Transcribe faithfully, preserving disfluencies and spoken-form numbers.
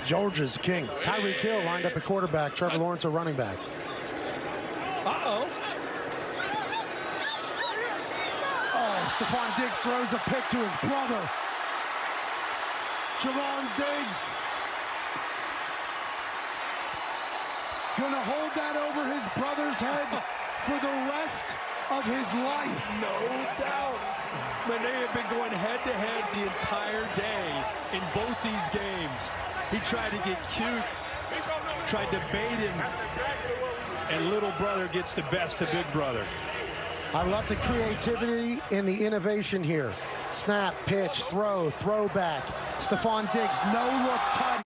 Georgia's king. Tyreek Hill lined up at quarterback. Trevor Lawrence a running back. Uh-oh. Oh, Stefon Diggs throws a pick to his brother. Trevon Diggs gonna hold that over his brother's head for the rest of his life. No doubt. But they have been going head-to-head the entire day in both these games. He tried to get cute, tried to bait him, and little brother gets the best of big brother. I love the creativity and the innovation here. Snap, pitch, throw, throwback. Stefon Diggs, no-look touch.